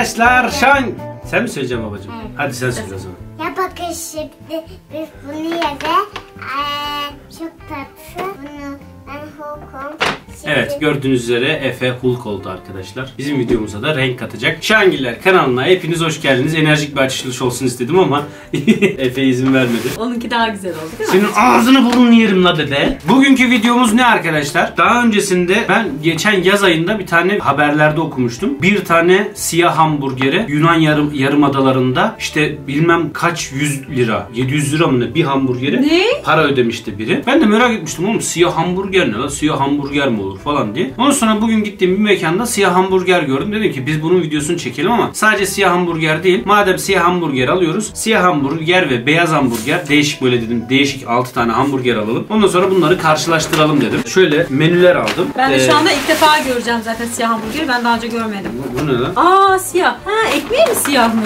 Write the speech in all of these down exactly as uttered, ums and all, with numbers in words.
arkadaşlar Şan. Sen mi söyleyeceksin babacığım? Evet. Hadi sen söyle o zaman. Ya bakın şimdi biz bunu yedik. Ee, çok tatlı. Bunu ben Hulk'um. Şimdi... Evet, gördüğünüz üzere Efe Hulk oldu arkadaşlar. Bizim videomuza da renk katacak. Şangiller kanalına hepiniz hoş geldiniz. Enerjik bir açılış olsun istedim ama Efe izin vermedi. Onunki daha güzel oldu değil mi? Senin ağzını burnunu yerim la dede. Bugünkü videomuz ne arkadaşlar? Daha öncesinde ben geçen yaz ayında bir tane haberlerde okumuştum. Bir tane siyah hamburgeri Yunan yarım, yarım adalarında işte bilmem kaç yüz lira, yedi yüz lira mı ne bir hamburgeri Ne? para ödemişti biri. Ben de merak etmiştim oğlum siyah hamburger ne la? Siyah hamburger mi olur falan diye. Ondan sonra bugün gittiğim bir mekanda siyah hamburger gördüm. Dedim ki biz bunun videosunu çekelim ama sadece siyah hamburger değil. Madem siyah hamburger alıyoruz. Siyah hamburger ve beyaz hamburger değişik böyle dedim. Değişik altı tane hamburger alalım. Ondan sonra bunları karşılaştıralım dedim. Şöyle menüler aldım. Ben de Ee, şu anda ilk defa göreceğim zaten siyah hamburgeri. Ben daha önce görmedim. Bu, bu ne lan? Aa siyah. Ha ekmeği mi siyahmış?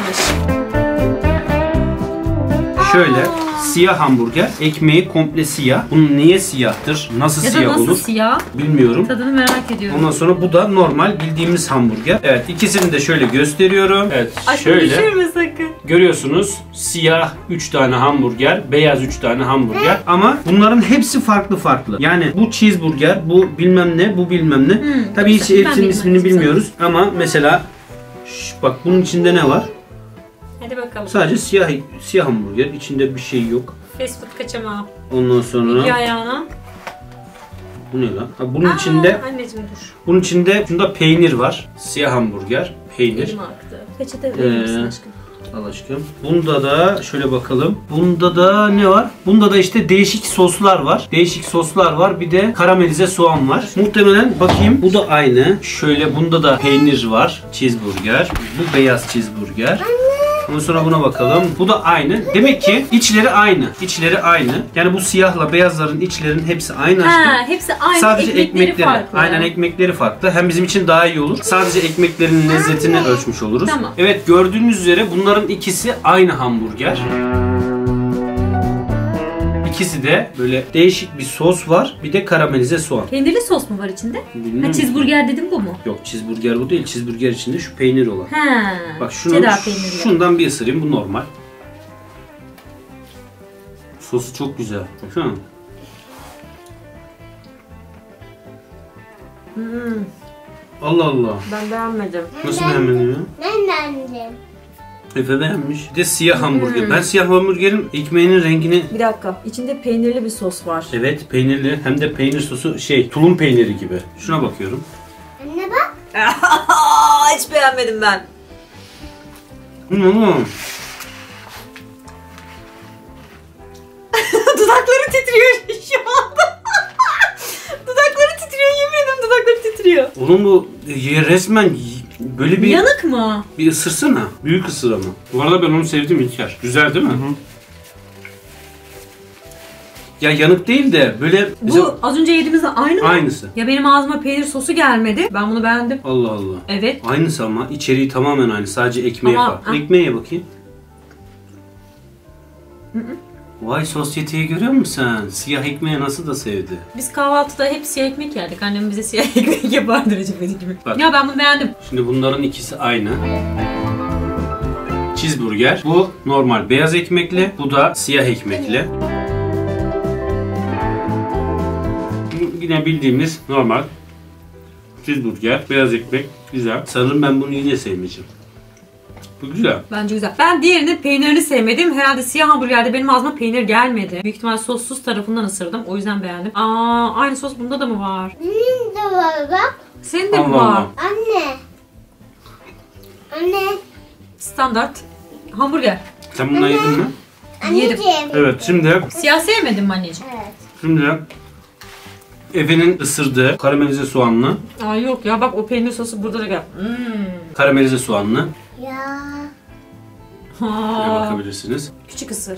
Şöyle Aa. siyah hamburger. Ekmeği komple siyah. Bunun niye siyahtır? Nasıl Ya da siyah nasıl olur? siyah? Bilmiyorum. Tadını merak ediyorum. Ondan sonra bu da normal bildiğimiz hamburger. Evet, ikisini de şöyle gösteriyorum. Evet, Aşkım şöyle. düşürme sakın. Görüyorsunuz siyah üç tane hamburger, beyaz üç tane hamburger. Ama bunların hepsi farklı farklı. Yani bu cheeseburger, bu bilmem ne, bu bilmem ne. Hmm, Tabii hiç ben hepsinin bilmem ismini sana. bilmiyoruz. Ama mesela şş, bak bunun içinde ne var? Hadi bakalım. Sadece siyah siyah hamburger. İçinde bir şey yok. Fast food kaçamağı. Ondan sonra Bir ayağına. bu ne lan? Ha, bunun Aa, içinde anneciğim dur. bunun içinde bunda peynir var. Siyah hamburger, peynir. Elim aktı. Peçete verir misin Ee, aşkım? Al aşkım. Bunda da şöyle bakalım. Bunda da ne var? Bunda da işte değişik soslar var. Değişik soslar var. Bir de karamelize soğan var. Muhtemelen bakayım. Bu da aynı. Şöyle bunda da peynir var. Cheeseburger. Bu beyaz cheeseburger. Ondan sonra buna bakalım. Bu da aynı. Demek ki içleri aynı. İçleri aynı. Yani bu siyahla beyazların içlerinin hepsi aynı aşkım. Ha, hepsi aynı. Sadece ekmekleri, ekmekleri. farklı. Aynen ekmekleri farklı. Hem bizim için daha iyi olur. Sadece ekmeklerin lezzetini ölçmüş oluruz. Tamam. Evet, gördüğünüz üzere bunların ikisi aynı hamburger. İkisi de böyle değişik bir sos var. Bir de karamelize soğan. Peynirli sos mu var içinde? Bilmiyorum. Ha cheeseburger dedim bu mu? Yok, cheeseburger bu değil. Cheeseburger içinde şu peynir olan. Ha. Bak şunu, Cheddar peynirli. şundan bir ısırayım. Bu normal. Sosu çok güzel. Baksana. Hmm, Allah Allah. ben beğenmedim. Nasıl beğenmedin ya? Ben beğendim. Efe beğenmiş. Bir de siyah Hmm. hamburger. Ben siyah hamburgerin ekmeğinin rengini... Bir dakika. İçinde peynirli bir sos var. Evet, peynirli. Hem de peynir sosu şey, tulum peyniri gibi. Şuna bakıyorum. Anne bak. Hiç beğenmedim ben. Hmm. Dudakları titriyor şu anda. Dudakları titriyor, yemin ederim dudakları titriyor. Onun bu e, resmen böyle bir Yanık mı? bir ısırsana. Büyük ısır ama. Bu arada ben onu sevdim İlker. Güzel değil mi? Hı hı. Ya yanık değil de böyle mesela... Bu az önce yediğimizde aynı mı? Aynısı. Ya benim ağzıma peynir sosu gelmedi. Ben bunu beğendim. Allah Allah. Evet. Aynısı ama içeriği tamamen aynı. Sadece ekmeğe Ama- farklı. ah. Ekmeğe bakayım. Vay, sosyeteyi görüyor musun sen? Siyah ekmeği nasıl da sevdi. Biz kahvaltıda hep siyah ekmek yerdik. Annem bize siyah ekmek yapardı Recep İvedik gibi. Bak. Ya ben bunu beğendim. Şimdi bunların ikisi aynı. Cheeseburger. Bu normal beyaz ekmekli. Bu da siyah ekmekli. Bu yine bildiğimiz normal cheeseburger. Beyaz ekmek. Güzel. Sanırım ben bunu yine sevmeyeceğim. Bu güzel. Bence güzel. Ben diğerinin peynirini sevmedim. Herhalde siyah hamburgerde benim ağzıma peynir gelmedi. Büyük ihtimal sossuz tarafından ısırdım. O yüzden beğendim. Aa, aynı sos bunda da mı var? Benim de var bak. Senin de mi Allah var? Allah. Anne. Anne. Standart hamburger. Sen bundan yedin mi? Yedim. Anneciğim. Evet, şimdi Siyah sevmedin mi anneciğim? Evet. şimdi Efe'nin ısırdığı karamelize soğanlı, Aa yok ya, bak o peynir sosu burada da gel. Hmm. karamelize soğanlı. Ya. Şöyle Aa, bakabilirsiniz. küçük ısır.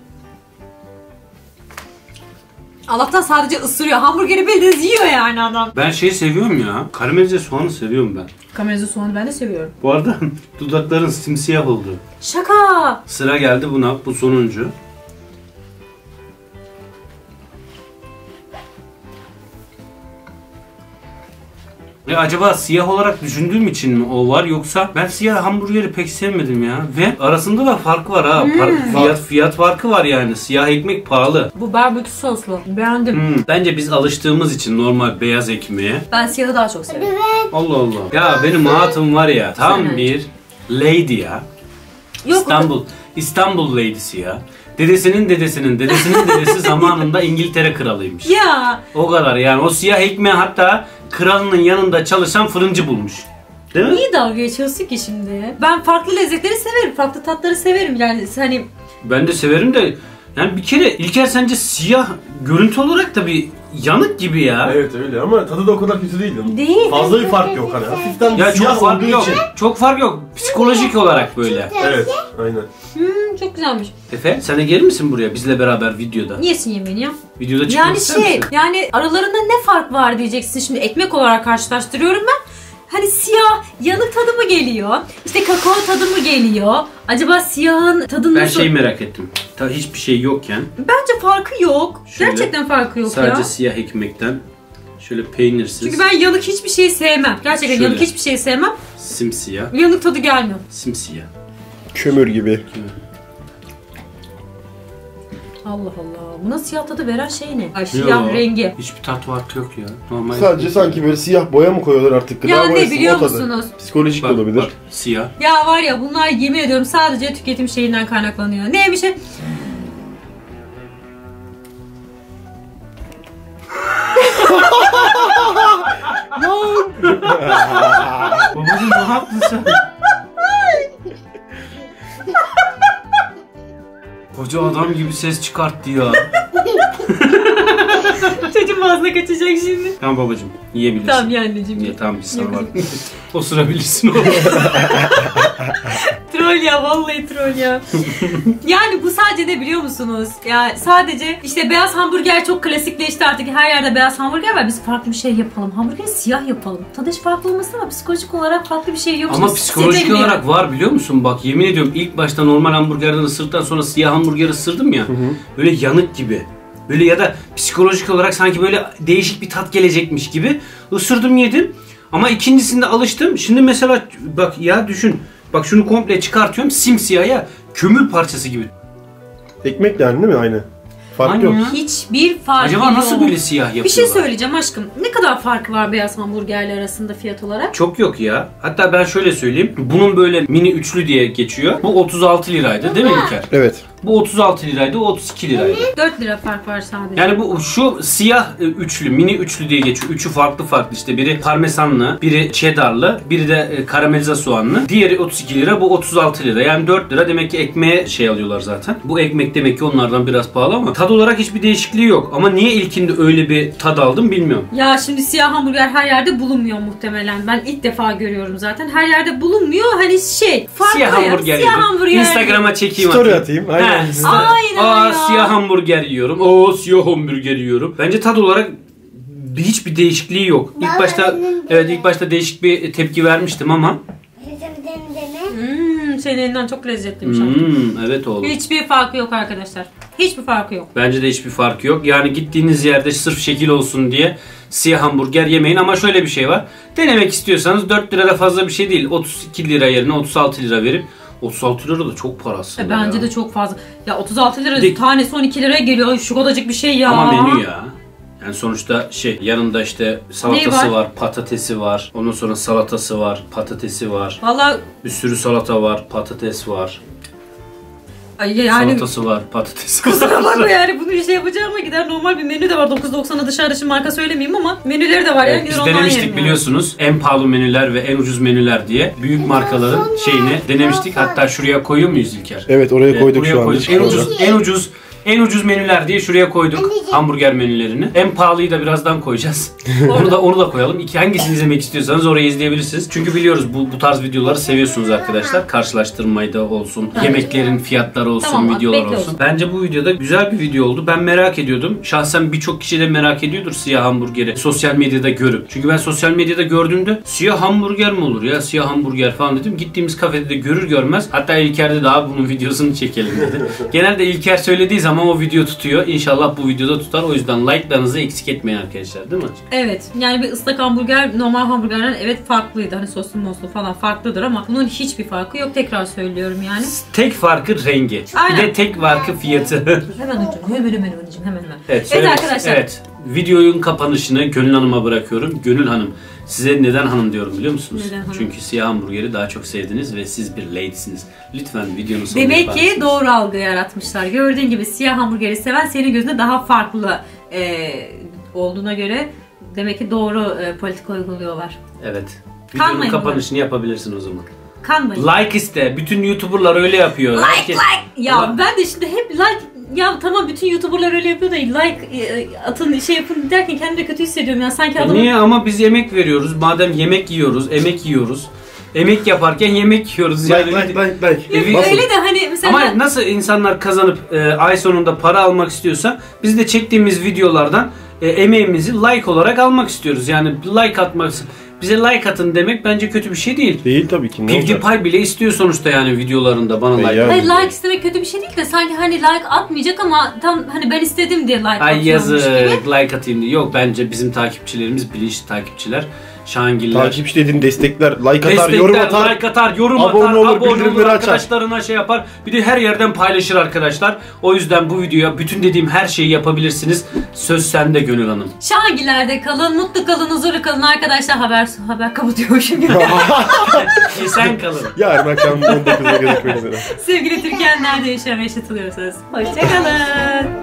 Allah'tan sadece ısırıyor. Hamburgeri bildiğiniz yiyor yani adam. Ben şeyi seviyorum ya. Karamelize soğanı seviyorum ben. Karamelize soğanı ben de seviyorum. Bu arada dudakların simsiyah oldu. Şaka. Sıra geldi buna. Bu sonuncu. E acaba siyah olarak düşündüğüm için mi o var yoksa ben siyah hamburgeri pek sevmedim ya. Ve arasında da fark var ha. Par- fiyat fiyat farkı var yani. Siyah ekmek pahalı. Bu barbekü soslu. Beğendim. Hmm. Bence biz alıştığımız için normal beyaz ekmeğe. Ben siyahı daha çok seviyorum. Allah Allah. Ya benim hatun var ya tam Sen bir lady ya. Yok, İstanbul. İstanbul lady'si ya. Dedesinin dedesinin dedesinin dedesi zamanında İngiltere kralıymış. Ya. O kadar yani o siyah ekmeği hatta kralının yanında çalışan fırıncı bulmuş. Değil mi? Niye dalga geçiyorsun ki şimdi? Ben farklı lezzetleri severim. Farklı tatları severim. Yani hani Ben de severim de yani bir kere İlker sence siyah görüntü olarak da bir yanık gibi ya. Evet öyle ama tadı da o kadar kötü değil. değil. Fazla bir fark yok hani. Hafiften Ya siyah çok fark olduğu yok. için. Çok fark yok. Psikolojik olarak böyle. Evet aynen. Hmm, çok güzelmiş. Efe sen de gelir misin buraya bizle beraber videoda? Yesin yemeğini ya. Videoda çıkmak Yani ister şey, misin? yani aralarında ne fark var diyeceksin. Şimdi ekmek olarak karşılaştırıyorum ben. Hani siyah yanık tadı mı geliyor? İşte kakao tadı mı geliyor? Acaba siyahın tadı Ben nasıl? şeyi merak ettim. Ta hiçbir şey yokken Bence farkı yok. Şöyle, Gerçekten farkı yok sadece ya. siyah ekmekten şöyle peynirsiz. Çünkü ben yanık hiçbir şey sevmem. Gerçekten Şöyle. yanık hiçbir şey sevmem. simsiyah. Yanık tadı gelmiyor. Simsiyah. Kömür gibi. Allah Allah. Buna siyah tadı veren şey ne? Ay, Yo, siyah rengi. Hiçbir tat farkı yok ya. Normal. Sadece sanki böyle siyah boya mı koyuyorlar artık? Gıda Ya ne boyası, biliyor o tadı. musunuz? Psikolojik Bak, olabilir. bak, siyah. Ya var ya bunlar yemin ediyorum sadece tüketim şeyinden kaynaklanıyor. Neymiş? e- Babacım ne yaptın sen? Koca adam gibi ses çıkarttı ya. Çocuğun ağzına kaçacak şimdi. Tamam babacım yiyebilirsin. Tamam ya anneciğim. Ya, tamam biz sana var. Osurabilirsin oğlum. Troll ya, vallahi troll ya. Yani bu sadece ne biliyor musunuz? Ya sadece işte beyaz hamburger çok klasikleşti artık. Her yerde beyaz hamburger var. Biz farklı bir şey yapalım. Hamburgeri siyah yapalım. Tadı hiç farklı olmasın ama psikolojik olarak farklı bir şey yok. Ama Şimdi psikolojik seçelim olarak var biliyor musun? Bak yemin ediyorum ilk başta normal hamburgerden ısırdıktan sonra siyah hamburger ısırdım ya. Böyle yanık gibi. Böyle ya da psikolojik olarak sanki böyle değişik bir tat gelecekmiş gibi ısırdım yedim. Ama ikincisinde alıştım. Şimdi mesela bak ya düşün. Bak şunu komple çıkartıyorum simsiyah ya. Kömür parçası gibi. Ekmek de yani değil mi? Aynı. Fark Aynı yok. ya. Hiçbir fark Acaba yok. nasıl böyle siyah yapıyorlar? Bir şey söyleyeceğim aşkım. Ne kadar farkı var beyaz hamburgerler arasında fiyat olarak? Çok yok ya. Hatta ben şöyle söyleyeyim. Bunun böyle mini üçlü diye geçiyor. Bu otuz altı liraydı değil mi İlker? Evet. Bu otuz altı liraydı, o otuz iki liraydı. dört lira fark var sadece. Yani bu şu siyah e, üçlü, mini üçlü diye geçiyor. Üçü farklı farklı işte. Biri parmesanlı, biri cheddarlı, biri de e, karamelize soğanlı. Diğeri otuz iki lira, bu otuz altı lira. Yani dört lira demek ki ekmeğe şey alıyorlar zaten. Bu ekmek demek ki onlardan biraz pahalı ama tad olarak hiçbir değişikliği yok. Ama niye ilkinde öyle bir tad aldım bilmiyorum. Ya şimdi siyah hamburger her yerde bulunmuyor muhtemelen. Ben ilk defa görüyorum zaten. Her yerde bulunmuyor. Hani şey farklı Siyah ya. hamburger Siyah yedim. hamburger. Instagram'a çekeyim Story atayım. atayım. Aynen. He, Aynen Aa ya. siyah hamburger yiyorum. Oo siyah hamburger yiyorum. Bence tad olarak hiçbir değişikliği yok. İlk başta evet ilk başta değişik bir tepki vermiştim ama Hmm, senin elinden çok lezzetliymiş. Hmm. hmm, evet oğlum. Hiçbir farkı yok arkadaşlar. Hiçbir farkı yok. Bence de hiçbir farkı yok. Yani gittiğiniz yerde sırf şekil olsun diye siyah hamburger yemeyin ama şöyle bir şey var. Denemek istiyorsanız dört lira da fazla bir şey değil. otuz iki lira yerine otuz altı lira verip otuz altı lira da çok para aslında. E, bence ya. de çok fazla. Ya otuz altı lira De- tanesi on iki liraya geliyor. Ay, şu kadarcık bir şey ya. Ama menü ya. Yani sonuçta şey yanında işte salatası var? var? patatesi var. Ondan sonra salatası var, patatesi var. Valla Bir sürü salata var, patates var. ay, yani Salatası var, patatesi kusura bakma var. yani bunu şey yapacağıma gider normal bir menü de var. dokuz doksana dışarıda şimdi marka söylemeyeyim ama menüleri de var. Evet, yani biz gider ondan denemiştik yerim yani. biliyorsunuz en pahalı menüler ve en ucuz menüler diye büyük markaların şeyini denemiştik. Hatta şuraya koyuyor muyuz İlker? Evet oraya Evet, koyduk buraya şu anda. koyduk. En ucuz, en ucuz, en ucuz menüler diye şuraya koyduk hamburger menülerini. En pahalıyı da birazdan koyacağız. onu da onu da koyalım. İki hangisini izlemek istiyorsanız orayı izleyebilirsiniz. Çünkü biliyoruz bu bu tarz videoları seviyorsunuz arkadaşlar. Karşılaştırmayı da olsun, yemeklerin fiyatları olsun, Tamam, videolar bekle olsun. olsun. Bence bu videoda güzel bir video oldu. Ben merak ediyordum. Şahsen birçok kişi de merak ediyordur siyah hamburgeri sosyal medyada görüp. Çünkü ben sosyal medyada gördüğümde siyah hamburger mi olur ya? Siyah hamburger falan dedim. Gittiğimiz kafede de görür görmez. Hatta İlker de daha bunun videosunu çekelim dedi. Genelde İlker söylediği zaman Ama o video tutuyor. İnşallah bu videoda tutar. O yüzden like'larınızı eksik etmeyin arkadaşlar, değil mi? Evet. Yani bir ıslak hamburger normal hamburgerden evet farklıydı. Hani soslu moslu falan farklıdır ama bunun hiçbir farkı yok. Tekrar söylüyorum yani. Tek farkı rengi. Aynen. Bir de tek farkı fiyatı. Hemen hocam. Hemen hemen hocam. Hemen hemen. Evet, Evet evet arkadaşlar. Evet. Videonun kapanışını Gönül Hanım'a bırakıyorum. Gönül Hanım, size neden hanım diyorum biliyor musunuz? Neden hanım? Çünkü siyah hamburgeri daha çok sevdiniz ve siz bir lady'siniz. Lütfen videonun sonuna Demek yapar ki mısınız? doğru algı yaratmışlar. Gördüğün gibi siyah hamburgeri seven senin gözünde daha farklı e, olduğuna göre demek ki doğru e, politika uyguluyorlar. Evet. Videonun Kanmayın kapanışını yapabilirsin o zaman. Kanmayın. Like iste. Bütün YouTuber'lar öyle yapıyor. Like Herkes... like. Ya ben de şimdi hep like, ya tamam bütün YouTuber'lar öyle yapıyor da like e, atın şey yapın derken kendimi de kötü hissediyorum ya sanki E adamın... niye? Ama biz yemek veriyoruz. Madem yemek yiyoruz, emek yiyoruz. Emek yaparken yemek yiyoruz. Like like like like. E, Ya nasıl? öyle de hani mesela... Ama nasıl insanlar kazanıp e, ay sonunda para almak istiyorsa biz de çektiğimiz videolardan e, emeğimizi like olarak almak istiyoruz. Yani like atmak, bize like atın demek bence kötü bir şey değil. Değil tabii ki. Ne olacak? PewDiePie bile istiyor sonuçta yani videolarında bana E, like. yani. Hayır like istemek kötü bir şey değil de sanki hani like atmayacak ama tam hani ben istedim diye like Ay atıyormuş yazık gibi. like atayım diye. Yok, bence bizim takipçilerimiz bilinçli takipçiler. Şahangiller. Takipçi dediğin destekler, like atar, Destekler, yorum atar. like atar, yorum abone atar, olur, abone olur, bildirimleri açar. arkadaşlarına şey yapar. Bir de her yerden paylaşır arkadaşlar. O yüzden bu videoya bütün dediğim her şeyi yapabilirsiniz. Söz sende Gönül Hanım. Şahangilerde kalın, mutlu kalın, huzurlu kalın arkadaşlar. Haber haber kapatıyormuşum gibi. Esen kalın. Yarın akşam on dokuzda görüşmek üzere. Sevgili Türkiye'nin nerede yaşayan ve yaşatılıyorsanız. Hoşçakalın.